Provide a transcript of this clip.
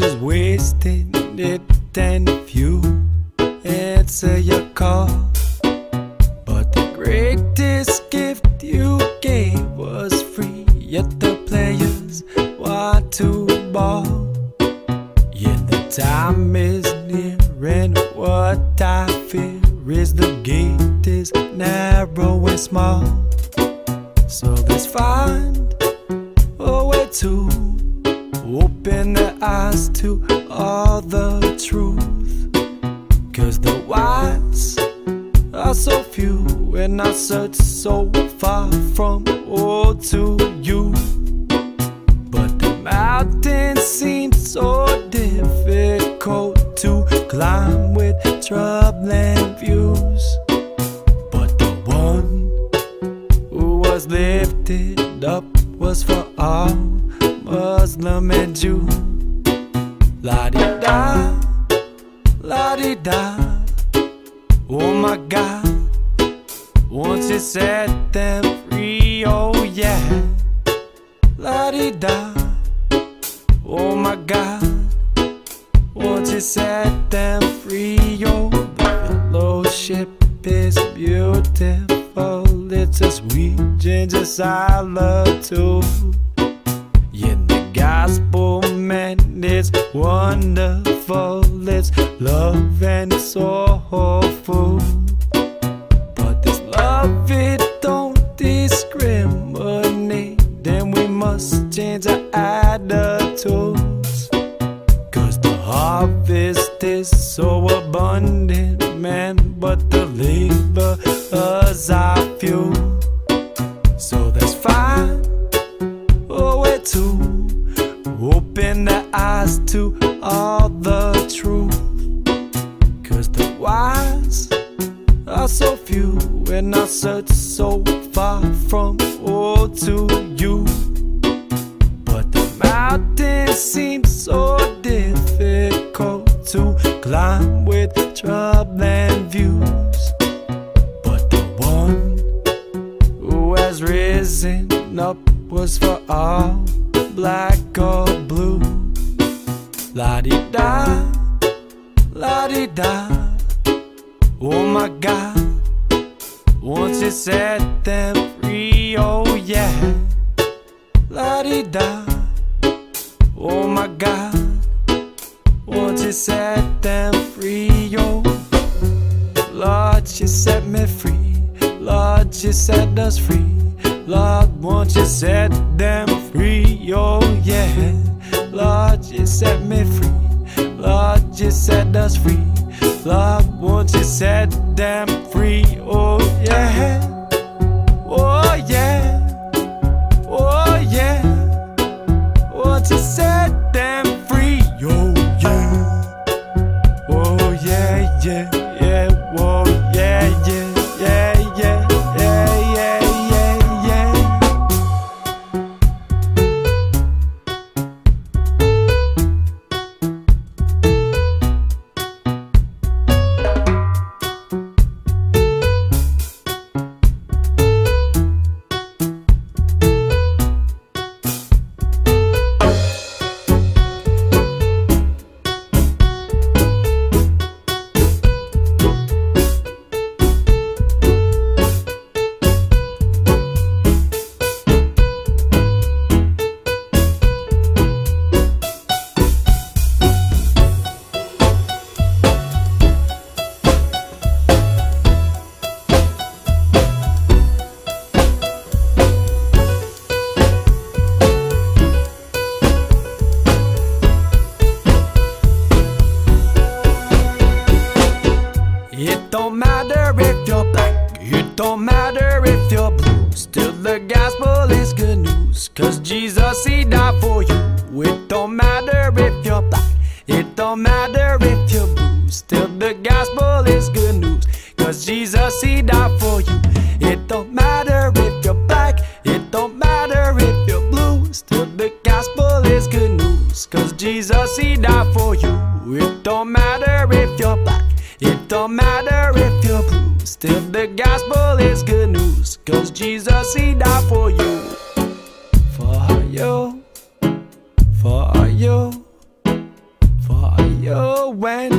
is wasting it. And if you answer your call, but the greatest gift you gave was free, yet the players want to ball. Yet the time is near, and what I fear is the gate is narrow and small. So let's find a way to open their eyes to all the truth. 'Cause the wise are so few, and I search so far from old to you. But the mountain seems so difficult to climb with troubling views. But the one who was lifted up was for all, Muslim and Jew. La-di-da, la-di-da, oh my God, once you set them free, oh yeah. La-di-da, oh my God, once you set them free, oh. The fellowship is beautiful, it's a sweet ginger solitude. Yet the gospel, man, it's wonderful, it's love and it's soulful. But this love, it don't discriminate, then we must change our attitudes. 'Cause the harvest is so abundant, man, but the laborers are few. So let's find a way to open their eyes to all the truth. 'Cause the wise are so few, and I search so far from old to you. But the mountain seems so difficult to climb with troubling views. But the one who has risen up was for all, black or blue. La-di-da, la-di-da, oh my God, once you set them free, oh yeah. La-di-da, oh my God, once you set them free, oh. Lord, you set me free, Lord, you set us free. Lord, won't you set them free, oh yeah. Lord, you set me free, Lord, you set us free. Lord, won't you set them free, oh yeah. Oh yeah, oh yeah, won't you set them free, oh yeah. Oh yeah, yeah, yeah, oh yeah, yeah, yeah, yeah, yeah, yeah, yeah, yeah. It don't matter if you're black, it don't matter if you're blue, still the gospel is good news, 'cause Jesus, he died for you. It don't matter if you're black, it don't matter if you're blue, still the gospel is good news, 'cause Jesus, he died for you. It don't matter if you're black, it don't matter if you're blue, still the gospel is good news, 'cause Jesus, he died for you. It don't matter if you're black, it don't matter if you're blue, still the gospel is good news, 'cause Jesus, he died for you. For you, for you, when